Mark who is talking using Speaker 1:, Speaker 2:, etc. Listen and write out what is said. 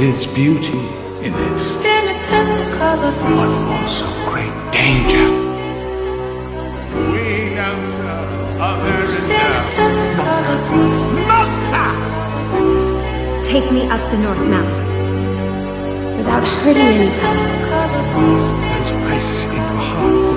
Speaker 1: is beauty in it, but also great danger. Queen Elsa of Arendelle. Monster!
Speaker 2: Take me up the North Mountain without hurting anyone.
Speaker 1: There's ice in your heart.